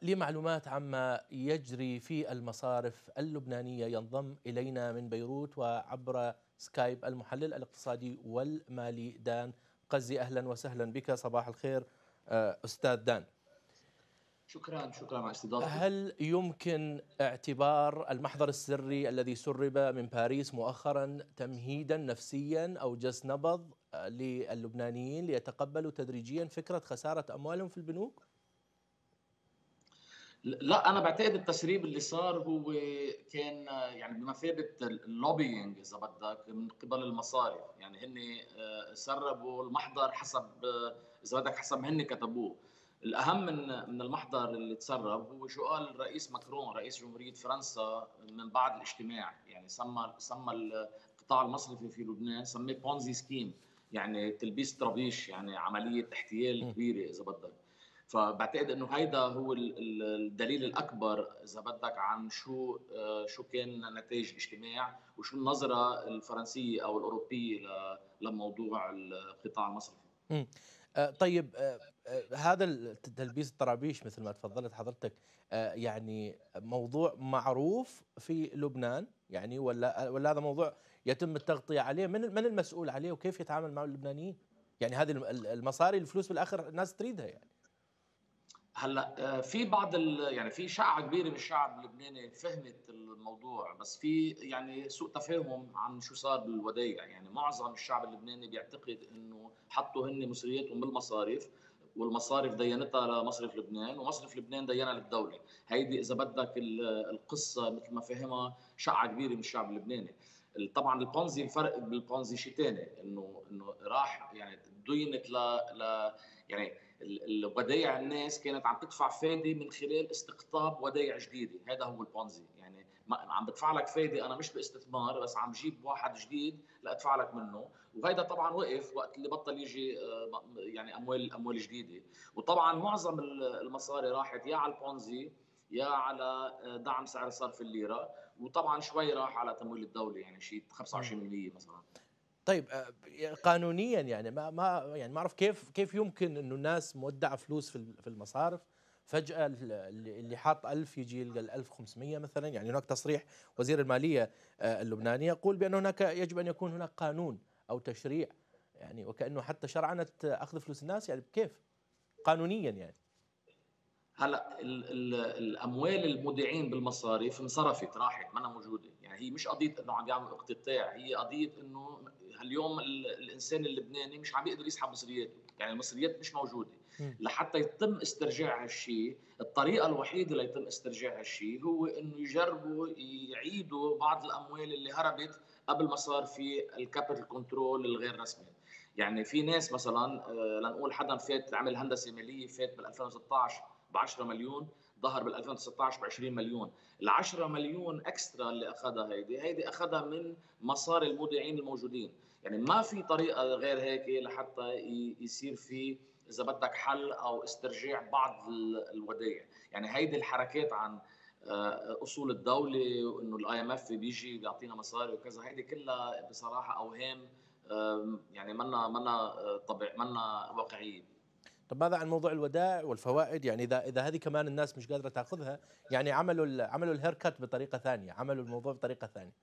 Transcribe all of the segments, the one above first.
لي معلومات عما يجري في المصارف اللبنانية ينضم إلينا من بيروت وعبر سكايب المحلل الاقتصادي والمالي دان قزي. أهلا وسهلا بك، صباح الخير أستاذ دان. شكرا على استضافتي. هل يمكن اعتبار المحضر السري الذي سرب من باريس مؤخرا تمهيدا نفسيا أو جس نبض للبنانيين ليتقبلوا تدريجيا فكرة خسارة أموالهم في البنوك؟ لا، انا بعتقد التسريب اللي صار هو كان يعني بمثابه اللوبينج اذا بدك من قبل المصارف، يعني هن سربوا المحضر حسب اذا بدك حسب ما هن كتبوه. الاهم من المحضر اللي تسرب هو شو قال الرئيس ماكرون رئيس جمهوريه فرنسا من بعد الاجتماع، يعني سمى القطاع المصرفي في لبنان سميه بونزي سكيم، يعني تلبيس طرابيش، يعني عمليه احتيال كبيره اذا بدك. فبعتقد انه هيدا هو الدليل الاكبر اذا بدك عن شو كان نتائج الاجتماع وشو النظره الفرنسيه او الاوروبيه لموضوع القطاع المصرفي. طيب، هذا تلبيس الطرابيش مثل ما تفضلت حضرتك، يعني موضوع معروف في لبنان يعني، ولا هذا موضوع يتم التغطية عليه؟ من المسؤول عليه وكيف يتعامل مع اللبنانيين؟ يعني هذه المصاري، الفلوس بالاخر الناس تريدها يعني. هلا في يعني في شعه كبيره من الشعب اللبناني فهمت الموضوع، بس في يعني سوء تفاهم عن شو صار بالودائع. يعني معظم الشعب اللبناني بيعتقد انه حطوا هن مصرياتهم بالمصارف، والمصارف دينتها لمصرف لبنان، ومصرف لبنان دينها للدوله. هيدي اذا بدك القصه مثل ما فهمها شعه كبيره من الشعب اللبناني. طبعا البونزي، الفرق بالبونزي شيء ثاني، انه راح يعني دينت يعني الودائع، الناس كانت عم تدفع فايده من خلال استقطاب ودائع جديده. هذا هو البونزي، يعني عم بدفع لك فايده، انا مش باستثمار بس عم جيب واحد جديد لادفع لك منه. وهذا طبعا وقف وقت اللي بطل يجي يعني اموال جديده. وطبعا معظم المصاري راحت يا على البونزي يا على دعم سعر صرف الليره، وطبعا شوي راح على تمويل الدوله، يعني شيء 25% مثلا. طيب، قانونيا يعني ما اعرف كيف يمكن انه الناس مودعه فلوس في المصارف، فجأة اللي حاط 1000 يجي يلقى ال 1500 مثلا. يعني هناك تصريح وزير المالية اللبناني يقول بأن هناك يجب أن يكون هناك قانون أو تشريع، يعني وكأنه حتى شرعنة أخذ فلوس الناس. يعني كيف قانونيا يعني؟ هلا الاموال المودعين بالمصارف انصرفت، راحت، ما أنا موجوده. يعني هي مش قضيه انه عم يعملوا اقتطاع، هي قضيه انه اليوم الانسان اللبناني مش عم يقدر يسحب مصرياته، يعني المصريات مش موجوده. مم. لحتى يتم استرجاع هالشيء، الطريقه الوحيده ليتم استرجاع هالشيء هو انه يجربوا يعيدوا بعض الاموال اللي هربت قبل ما صار في الكابيتال كنترول الغير رسمي. يعني في ناس مثلا لنقول حدا فات عمل هندسه ماليه، فات بال 2016 ب 10 مليون، ظهر بال 2019 ب 20 مليون. ال 10 مليون اكسترا اللي اخذها هيدي اخذها من مصاري المودعين الموجودين. يعني ما في طريقه غير هيك لحتى يصير في اذا بدك حل او استرجاع بعض الودائع. يعني هيدي الحركات عن اصول الدوله وانه الاي ام اف بيجي بيعطينا مصاري وكذا، هيدي كلها بصراحه اوهام، يعني منا طبيعي، منا واقعيه. طب ماذا عن موضوع الودائع والفوائد؟ يعني اذا هذه كمان الناس مش قادره تاخذها، يعني عملوا الهيركت بطريقه ثانيه، عملوا الموضوع بطريقه ثانيه.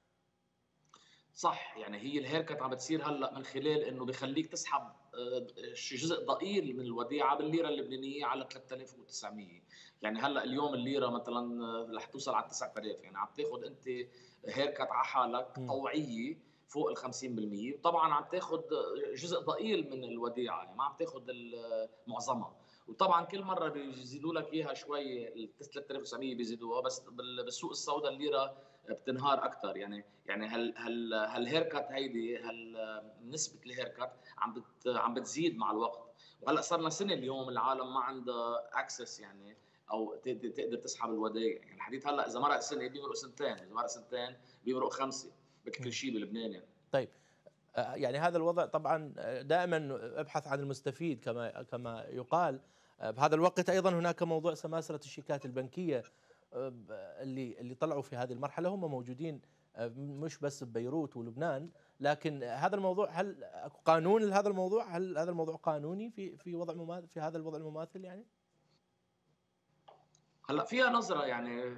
صح، يعني هي الهيركت عم بتصير هلا من خلال انه بخليك تسحب جزء ضئيل من الوديعه بالليره اللبنانيه على 3900. يعني هلا اليوم الليره مثلا رح توصل على 9000، يعني عم تاخذ انت هيركت على حالك طوعيه فوق ال 50%. وطبعا عم تاخذ جزء ضئيل من الوديعه، يعني ما عم تاخذ معظمها. وطبعا كل مره بيزيدوا لك اياها شوي، ال 3900 بيزيدوها، بس بالسوق السوداء الليره بتنهار اكثر. يعني هالهيركت هيدي، نسبه الهيركت عم بتزيد مع الوقت. وهلا صار لنا سنه اليوم العالم ما عندها اكسس، يعني او تقدر تسحب الودائع. يعني الحديث هلا اذا مرق سنه بيمرق سنتين، اذا مرق سنتين بيمرق خمسه بكل شيء بلبنان يعني. طيب، يعني هذا الوضع طبعا دائما ابحث عن المستفيد كما يقال. بهذا الوقت ايضا هناك موضوع سماسرة الشيكات البنكية، اللي طلعوا في هذه المرحلة هم موجودين مش بس ببيروت ولبنان. لكن هذا الموضوع، هل قانون لهذا الموضوع؟ هل هذا الموضوع قانوني في وضع مماثل، في هذا الوضع المماثل يعني؟ هلا فيها نظره، يعني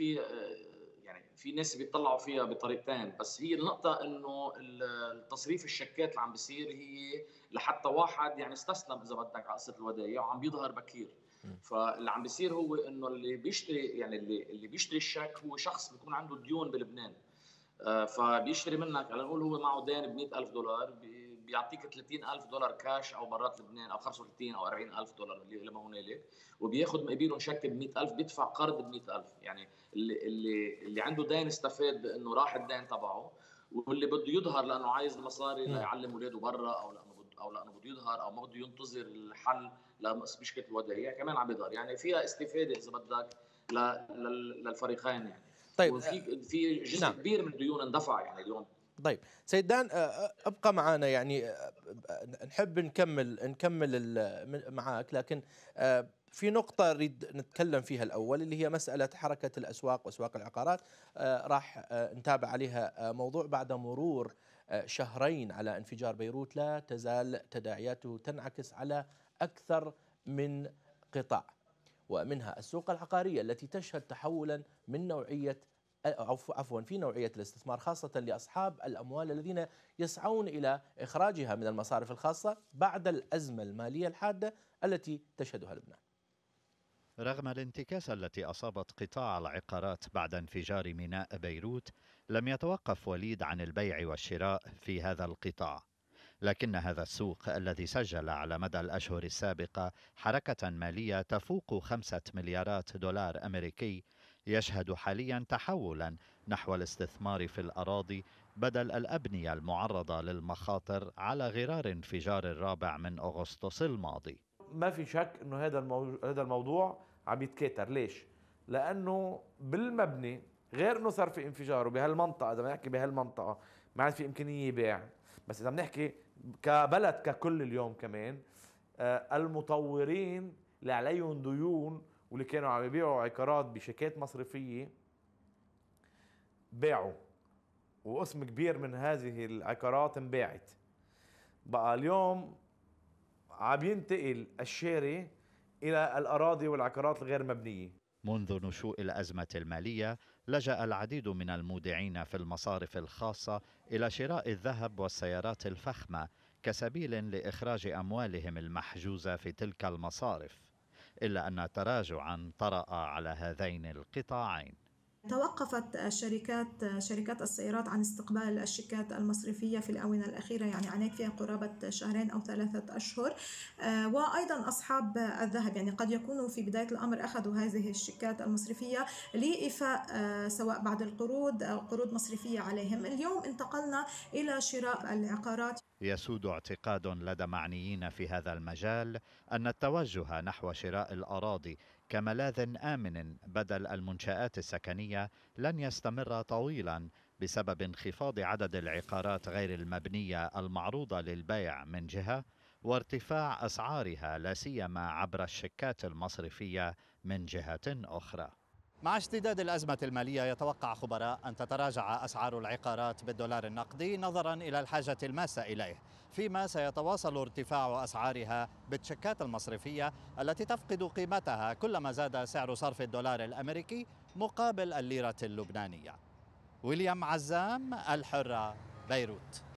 يعني في ناس بيطلعوا فيها بطريقتين، بس هي النقطه انه التصريف الشيكات اللي عم بيصير هي لحتى واحد يعني استسلم اذا بدك على قصه الودائع وعم بيظهر بكير. فاللي عم بيصير هو انه اللي بيشتري، يعني اللي بيشتري الشيك هو شخص بيكون عنده ديون بلبنان. فبيشتري منك، على نقول هو معه دين ب $100,000، بيعطيك $30,000 كاش او برات لبنان، او 35 او $40,000 اللي ما هنالك، وبياخذ مقابلهم شيك ب 100,000، بيدفع قرض ب 100,000. يعني اللي عنده دين استفاد بانه راح الدين تبعه، واللي بده يظهر لانه عايز المصاري ليعلم اولاده برا، او لانه بده يظهر، او ما بده ينتظر الحل لمشكله الودائع، كمان عم يظهر. يعني فيها استفاده اذا بدك للفريقين يعني. طيب وفي جزء نعم. كبير من الديون اندفع يعني اليوم. طيب سيد دان، ابقى معنا يعني، نحب نكمل معك، لكن في نقطة نريد نتكلم فيها الأول، اللي هي مسألة حركة الأسواق وأسواق العقارات. راح نتابع عليها موضوع بعد مرور شهرين على انفجار بيروت. لا تزال تداعياته تنعكس على أكثر من قطاع، ومنها السوق العقارية التي تشهد تحولا من نوعية، عفوا في نوعية الاستثمار، خاصة لأصحاب الأموال الذين يسعون إلى إخراجها من المصارف الخاصة بعد الأزمة المالية الحادة التي تشهدها لبنان. رغم الانتكاسة التي أصابت قطاع العقارات بعد انفجار ميناء بيروت، لم يتوقف وليد عن البيع والشراء في هذا القطاع، لكن هذا السوق الذي سجل على مدى الأشهر السابقة حركة مالية تفوق 5 مليارات دولار أمريكي يشهد حاليا تحولا نحو الاستثمار في الأراضي بدل الأبنية المعرضة للمخاطر على غرار انفجار الرابع من أغسطس الماضي. ما في شك انه هذا الموضوع عم يتكاتر. ليش؟ لانه بالمبني، غير انه صار في انفجار، وبهالمنطقه اذا بدنا نحكي بهالمنطقه ما عاد في امكانيه بيع، بس اذا بدنا كبلد ككل اليوم كمان، المطورين اللي عليهم ديون واللي كانوا عم يبيعوا عقارات بشيكات مصرفيه باعوا، وقسم كبير من هذه العقارات انباعت. بقى اليوم عم ينتقل الشاري إلى الأراضي والعقارات الغير مبنية. منذ نشوء الأزمة المالية لجأ العديد من المودعين في المصارف الخاصة إلى شراء الذهب والسيارات الفخمة كسبيل لإخراج أموالهم المحجوزة في تلك المصارف، إلا أن تراجعا طرأ على هذين القطاعين. توقفت شركات السيارات عن استقبال الشيكات المصرفية في الآونة الأخيرة، يعني عناك فيها قرابة شهرين أو 3 أشهر. وأيضا أصحاب الذهب يعني قد يكونوا في بداية الأمر أخذوا هذه الشيكات المصرفية لإيفاء سواء بعض القروض أو قروض مصرفية عليهم. اليوم انتقلنا إلى شراء العقارات. يسود اعتقاد لدى معنيين في هذا المجال أن التوجه نحو شراء الأراضي كملاذ آمن بدل المنشآت السكنية لن يستمر طويلا، بسبب انخفاض عدد العقارات غير المبنية المعروضة للبيع من جهة، وارتفاع أسعارها لا سيما عبر الشيكات المصرفية من جهة أخرى. مع اشتداد الأزمة المالية يتوقع خبراء أن تتراجع أسعار العقارات بالدولار النقدي نظرا إلى الحاجة الماسة إليه، فيما سيتواصل ارتفاع أسعارها بالشيكات المصرفية التي تفقد قيمتها كلما زاد سعر صرف الدولار الأمريكي مقابل الليرة اللبنانية. ويليام عزام، الحرة، بيروت.